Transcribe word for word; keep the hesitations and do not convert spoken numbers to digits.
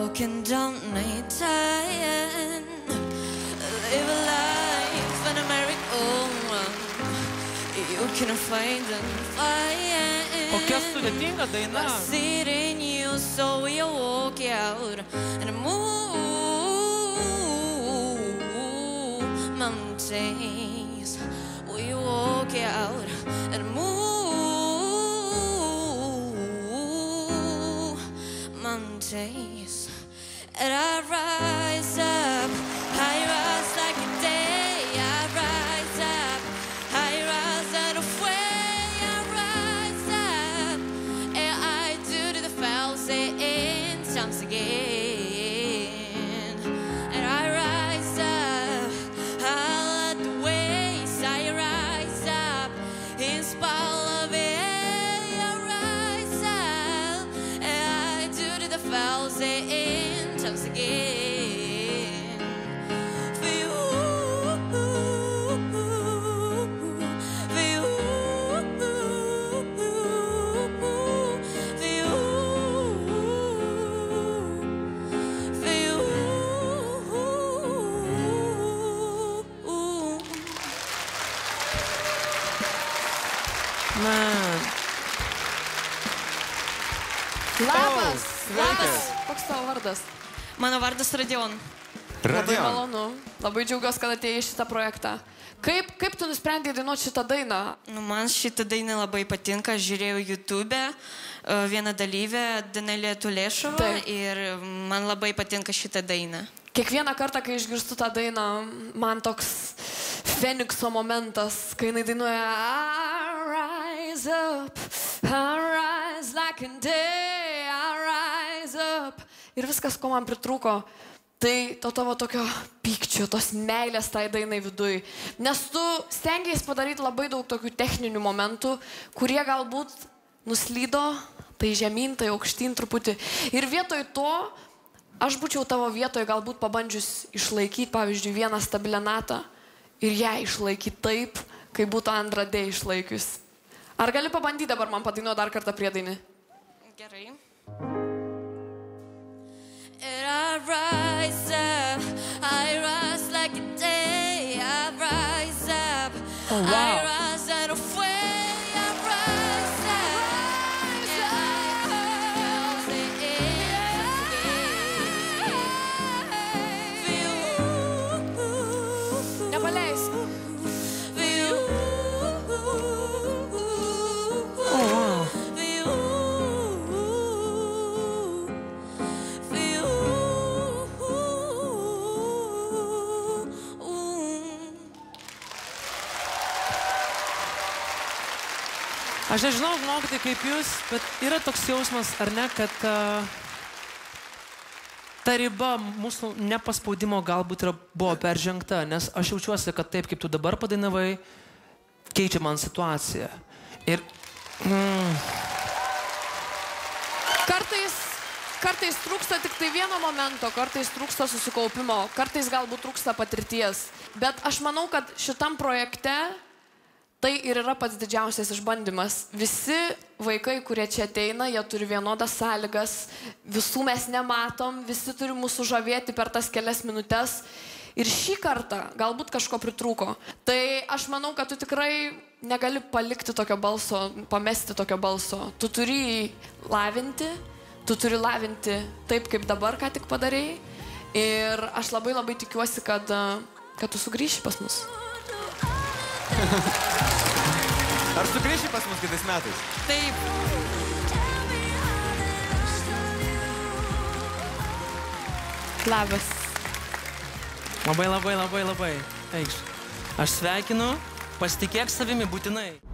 broken, don't need time. Live a life, an American one. You can find and find. Kokia sudėtinga daina. I see it in you, so we walk out and move mountains. We walk out and move mountains. And I rise up, I rise like a day. I rise up, I rise out of way. I rise up, and I do to the thousand times again. And I rise up, I let the waves. I rise up, in spite of it. I rise up, and I do to the thousand times again. For you, for you, for you, for you. Man. Labas! Labas. Koks tavo vardas? Mano vardas Radion. Labai malonu. Labai džiaugiuosi, kad atėjai į šitą projektą. Kaip, kaip tu nusprendei dainuoti šitą dainą? Nu, man šitą dainą labai patinka. Aš žiūrėjau YouTube vieną dalyvę, Danelė Tulešova, Taip. ir man labai patinka šitą dainą. Kiekvieną kartą, kai išgirstu tą dainą, man toks Fenikso momentas, kai jinai dainuoja I rise up, I rise like a day, I rise up. Ir viskas, ko man pritrūko, tai to tavo tokio pykčio, tos meilės tai dainai viduj. Nes tu stengiais padaryti labai daug tokių techninių momentų, kurie galbūt nuslydo, tai žemyn, tai aukštyn truputį. Ir vietoj to, aš būčiau tavo vietoje galbūt pabandžius išlaikyti, pavyzdžiui, vieną stabilę natą ir ją išlaikyti taip, kaip būtų Andradė išlaikius. Ar gali pabandyti dabar man padainuoti dar kartą priedainį? Gerai. And I rise up, I rise like a day, I rise up, Oh, wow. I rise out of way, I rise up, and I say again. Nepaleisk. For you, Oh, wow. for you, for you. Aš nežinau, mokytai, kaip jūs, bet yra toks jausmas, ar ne, kad uh, ta riba mūsų nepaspaudimo galbūt yra, buvo peržengta, nes aš jaučiuosi, kad taip, kaip tu dabar padainavai, keičia man situaciją. Ir... Mm, Kartais, kartais trūksta tik tai vieno momento, kartais trūksta susikaupimo, kartais galbūt trūksta patirties. Bet aš manau, kad šitam projekte tai ir yra pats didžiausias išbandymas. Visi vaikai, kurie čia ateina, jie turi vienodas sąlygas, visų mes nematom, visi turi mūsų žavėti per tas kelias minutės. Ir šį kartą galbūt kažko pritrūko. Tai aš manau, kad tu tikrai negali palikti tokio balso, pamesti tokio balso. Tu turi jį lavinti, tu turi lavinti taip, kaip dabar, ką tik padarei. Ir aš labai labai tikiuosi, kad, kad tu sugrįši pas mus. Ar sugrįši pas mus kitais metais? Taip. Labas. labai, labai, labai, labai. Eikš. Aš sveikinu, pasitikėk savimi būtinai.